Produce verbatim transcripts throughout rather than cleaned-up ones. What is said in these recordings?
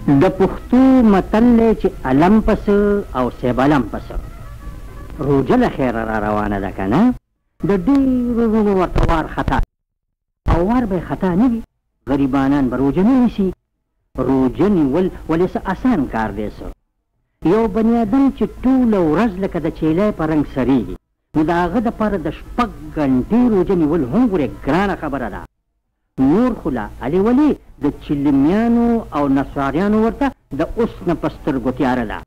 د پښتو متل دی چې علم پسه او سیب علم پسه روژه له خیره را روانه ده که نه د ډېرو وروڼو ورته وار خطا او وار به یې خطا نه وي غریبانان به روژه نه نیسي روژه نیول ولې څه اسان کار دی څه یو بني ادم چې ټوله ورځ لکه د چیلی په رنګ سریږي نو د هغه دپاره د شپږ ګنټې روژه نیول هم ګورې ګرانه خبره ده نور خو لا علي ولې د چلمیانو او نصاریانو ورته د اوس نه په سترګو تیاره ده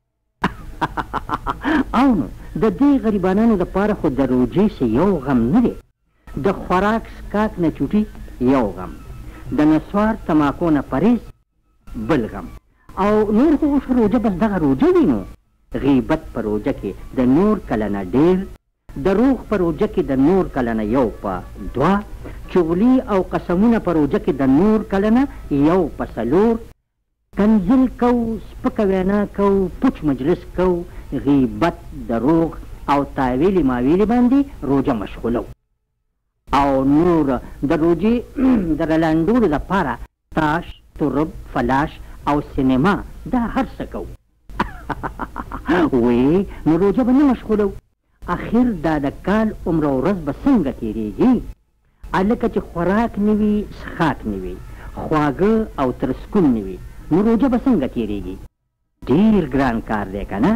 او نو د دې غریبانانو دپاره خو د روژې څه یو غم نه دی د خوراک څښاک نه چوټي یو غم د نسوار تماکو نه پرهیز بل غم او نور خو اوس روژه بس دغه روژه وي نو غیبت په روژه کې د نور کله نه ډېر دروغ په روژه کې د نور کله نه یو په دوه چغلي او قسمونه په روژه کې د نور کله نه یو په څلور کنځل کو سپکه وینا کو پوچ مجلس کو غیبت دروغ او تاویلې ماویلې باندې روژه مشغولو او نور د روژې د رلانډولو دپاره تاش ترب فلاش او سینما دا هر څه کو وی نو روژه به نه مشغولو اخر دا د کال عمره ورځ به څنګه تېرېږي هلکه چې خوراک نه وي څښاک نه وي خواږه او ترسکون نه وي نو روژه به څنګه تېرېږي ډېر ګران کار دی که نه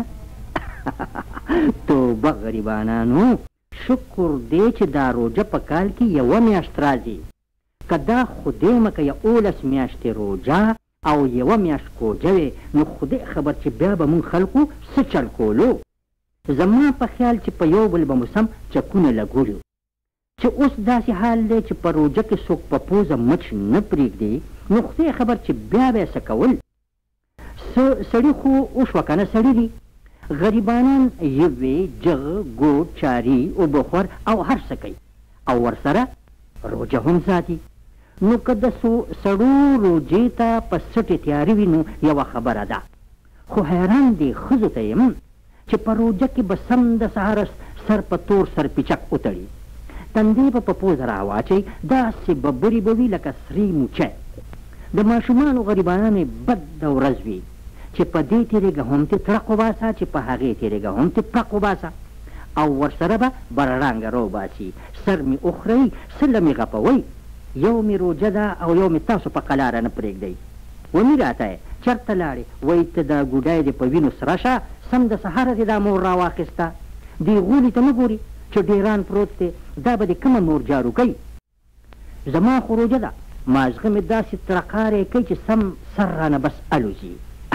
توبه غریبانانو شکر دی چې دا روژه په کال کې یوه میاشت راځي که دا خدای مکه یولس میاشتې روژه او یوه میاشت کوجه وې نو خدای خبر چې بیا به مونږ خلکو څه چل کولو زما په خیال چې په یو بل به مو سم چکونه لګولو چې اوس داسې حال دی چې په روژه کې څوک په پوزه مچ نه پرېږدي نو خدای خبر چې بیا به یې څه کول سړي خو وشوه که نه سړي دي غریبانان یوې جغ ګوډ چاري اوبهخور او هر څه کوي او ورسره روژه هم ساتي نو که د سړو روژې ته په سټې تیارې وي نو یوه خبره ده خو حیران دی ښځو ته یم چې په روژه کې به سم د سهاره سر په تور سر پیچک وتړي تندې به په پوزه راواچوي داسې ببرې به وي لکه سرې موچی د ماشومانو غریبانانو بده ورځ وي چې په دې تېرېږه هم تې تړق وباسه چې په هغې تېرېږه هم تې پړق وباسه او ورسره به بررانګه روباسي سر مې وخورئ سله مې غپوئ یو مې روژه ده او یو مې تاسو په قلاره نه پرېږدئ ومې راته چېرته لاړې وایي ته دا ګوډی دې په وینو سره شه سم د سهاره دې دا مور راواخېسته دې غولي ته نه ګوري چې ډېران پروت دی دا به دې کومه مور جارو کوي زما خو روژه ده مازغه مې داسې ترقاری کوي چې سم سر رانه بس الوځي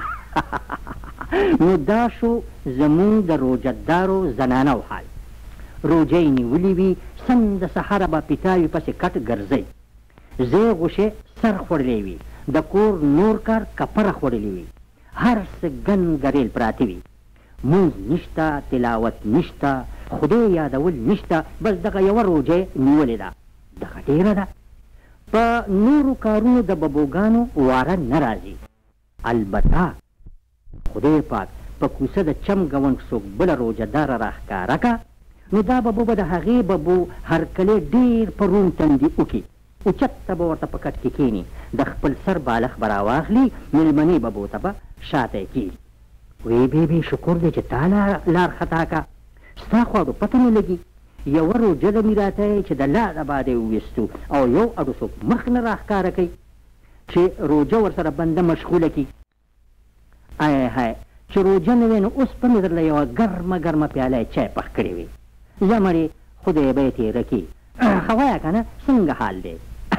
نو دا شو زمونږ د روژهدارو زنانو حال روژه یې نیولې وي سم د سهاره به پیتاوي پسې کټ ګرځئ زی غوښې سر خوړلی وي د کور نور کار کپره خوړلی وي هر څه ګن ګریل پراته وي مونځ نشته تلاوت نشته خدای یادول نشته بس دغه یوه روژه نیولې ده دغه ډېره ده په نورو کارونو د ببوګانو واره نه راځي البته خدای پاک په کوڅه د چم ګونډ څوک بله روژه داره راښکاره که نو دا ببو به د هغې ببو هرکلی ډېر په روم تندي وکړي اوچته به ورته په کټ کې کښېني د خپل سر بالښ به راواخلي مېلمنې ببو ته به شاته یې کېږي وی بیبي شکر دی چې تا لار خطا که ستا خواړو پته نه لګي یوه روژه ده مې راته چې د لاده باده یې وویستو او یو اډو څوک مخ نه راښکاره کوي چې روژه ورسره بنده مشغوله کړي ای های چې روژه نه وی نو اوس به مې درله یوه ګرمه ګرمه پیاله یې چای پخ کړې وي زه مړې خدای به یې تېره کړي ښه وایه که نه څنګه حال دی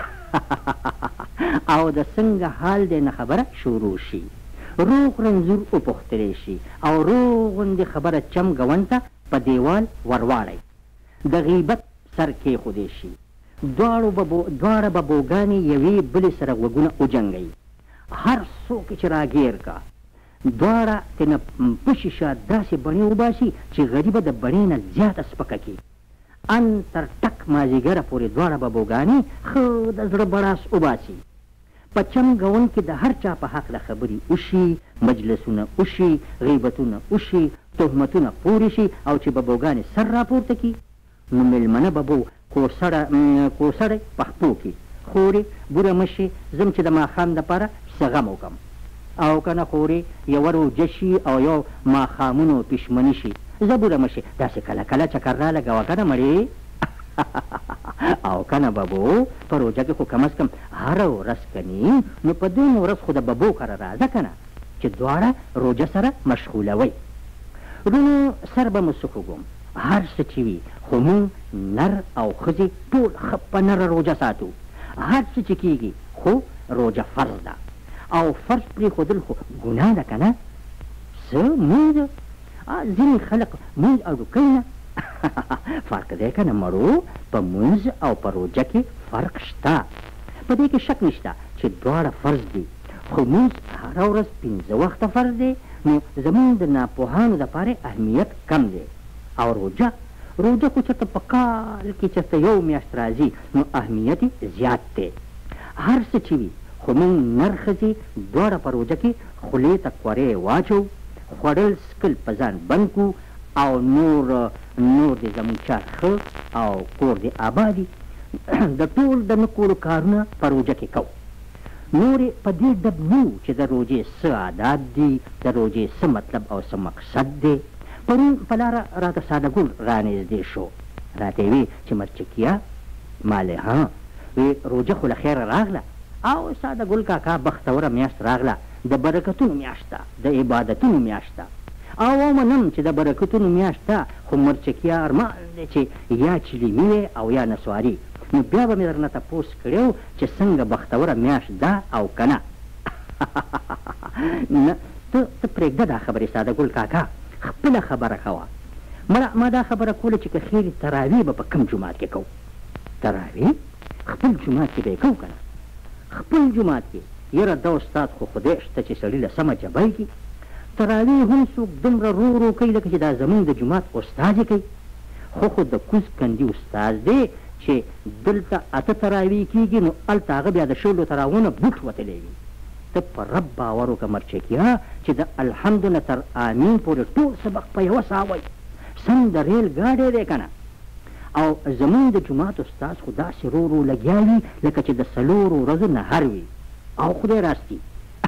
او د څنګه حال دی نه خبره شروع شي روغ رنځور وپوښتلی شي او روغ غوندې خبره چم ګوند ته په دیوال ورواړئ د غیبت سر کېښودی شي دواړه به بوګانې یوې بلې سره غوږونه وجنګوي هر څوک چې راګیر کا دواړه ترېنه پشي شه داسې بڼې وباسي چې غریبه د بڼې نه زیاته سپکه کړي ان تر ټک مازدیګره پورې دواړه به بوګانې ښه د زړه بړاس وباسي په چم ګوند کې د هر چا په هکله خبرې وشي مجلسونه وشي غیبتونه وشي تهمتونه پورې شي او چې به بوګانې سر راپورته کړي نو مېلمنه به بو کوسړی په خپو کې خورې بوره مشي ځم چې د ماښام دپاره څه غم وکړم او که نه خورې یوه روجه شي او یو ماښامونو پښمني شي زبوره مه شي داسې کله کله چکر را لګوه که نه مړې او که نه ببو په روجه کې خو کم از کم هره ورځ کني نو په دویمه ورځ خو د ببو کره راځه که نه چې دواړه روجه سره مشغولوئ رونو سر به مو څه وګم هر څه چې وي خو مونږ نر او ښځې ټول ښه په نره روجه ساتو هر څه چې کېږي خو روجه فرض ده او فرض پرېښودل خو ګناه ده که نه څه مونځ ځینې خلک مونځ اډوکوي نه فرق دی که نه مړو په مونځ او په روجه کې فرق شته په دې کې شک نشته چې دواړه فرض دي خو مونځ هره ورځ پنځه وخته فرض دی نو زمونږ د ناپوهانو دپاره اهمیت کم دی او روجه روجه خو چېرته په کال کې چېرته یو میاشت راځي نو اهمیت زیات دی هر څه چې وي خو مونږ نر ښځې دواړه په روجه کې خولې ته کورې واچو خوړل څکل په ځان بند کړو او نور نور دې زموږ چار ښه او کور دې آبادي د ټول د نه کولو کارونه په روجه کې کوو نورې په دې ډب نه وو چې د روجې څه عادات دي د روجې څه مطلب او څه مقصد دی پرون په لاره راته ساده ګل رانږدې شو راته یې وی چې مرچکیه مالې ها وی روجه خو له خیره راغله او ساده ګل کاکا بختوره میاشت راغله د برکتونو میاشت ده د عبادتونو میاشت ده او ومنم چې د برکتونو میاشت ده خو مرچکیه ارمان دی چې یا چلیمي وی او یا نسواري نو بیا به مې درنه تپوس کړی چې څنګه بختوره میاشت ده او که نه ته ته پرېږده دا خبرې ساده ګل کاکا خپله خبره کوه مړه ما دا خبره کوله چې که خیرې تراویح به په کوم جومات کې کوو تراویح خپل جومات کې به یې کوو که نه خپل جومات کې یاره دا استاد خو خدای شته چې سړي له سمه جبی کړي تراویح هم څوک دومره رو رو کوي لکه چې دا زمونږ د جومات استاد یې کوي خو خو د کوز کندي استاد دی چې دلته اته تراویح کېږي نو هلته هغه بیا د شلو تراوونه بوټ وتلی وي ته په رب باور وکړه مرچکیه چې د الحمد نه تر امین پورې ټول سبق په یوه ساه وایي سم د ریل ګاډی دی که نه او زمونږ د جومات استاد خو داسې رو رو لګیا وي لکه چې د څلورو ورځو نهر وي او خدای راستي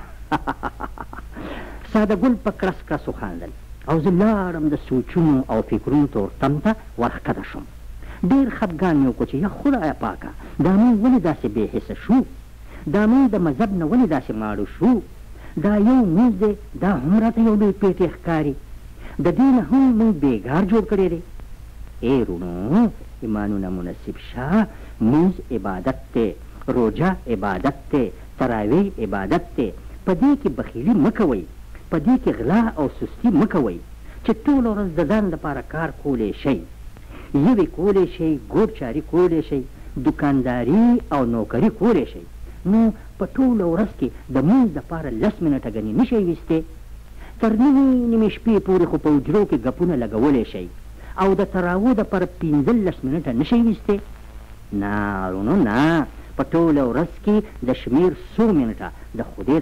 ساده ګل په کرس کرس وخاندل او زه لاړم د سوچونو او فکرونو تورتم ته ورښکته شوم ډېر خفګان مې وکړو چې یا خدایه پاکه دا موږ ولې داسې بې حسه شو دا موږ د مذهب نه ولې داسې ماړو شو دا یو مونځ دی دا هم راته یو لوی پیټی ښکاري د دې نه هم موږ بېګار جوړ کړی دی ای رونو ایمانونه منصب شه مونځ عبادت دی روجه عبادت دی تراویح عبادت دی په دې کې بخیلي مه کوئ په دې کې غلا او سستي مه کوئ چې ټوله ورځ د ځان لپاره کار کولی شئ یوې کولی شئ ګور چاري کولی شئ دکانداري او نوکري کولی شئ نو په ټوله ورځ کې د مونځ دپاره لس منټه ګنې نه شئ ویستې تر نیمې نیمې شپې پورې خو په حجرو کې ګپونه لګولی شئ او د تراوو دپاره پنځلس منټه نه شئ ویستې نه رونو نه په ټوله ورځ کې د شمیر څو منټه د خدای د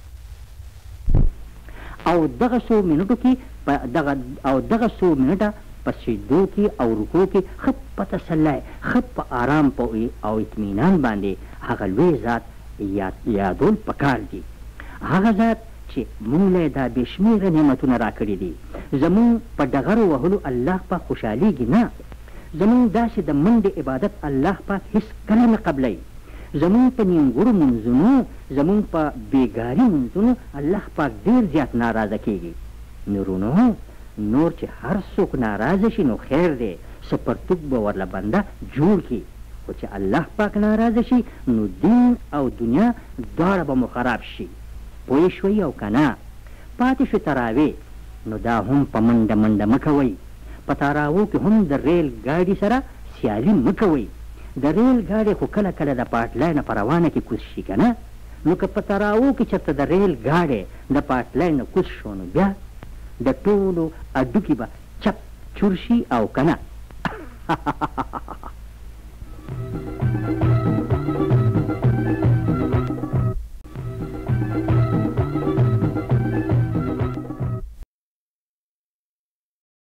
او دغه څو منټو کې دغه او دغه څو منټه په سجدو کې او رکوع کې ښه په تسلی ښه په آرام او اطمینان باندې هغه لوی ذات یادول پکار دي هغه ذات چې موږ له دا بې شمېره نعمتونه راکړي دي زموږ په ډغرو وهلو الله پاک خوشحالیږي نه زموږ داسې د منډې عبادت الله پاک هېڅ کله نه قبلوي زموږ په نیمګړو منځونو زموږ په بېګاري منځونو الله پاک ډېر زیات ناراضه کېږي نورونو نور چې هر څوک ناراضه شي نو خیر دی څه پرتوک به ورله بنده جوړ کړي خو چې الله پاک ناراضه شي نو دین او دنیا دواړه به مو خراب شي پوه شوئ او که نه پاتې شو تراویح نو دا هم په منډه منډه مه کوئ په تراوو کې هم د ریل ګاډي سره سیالي مه کوئ د ریل ګاډی خو کله کله د پاټلای نه په روانه کې کوز شي که نه نو که په تراوو کې چېرته د ریل ګاډی د پاټلای نه کوز شو نو بیا د ټولو اډوکي به چپ چور شي او که نه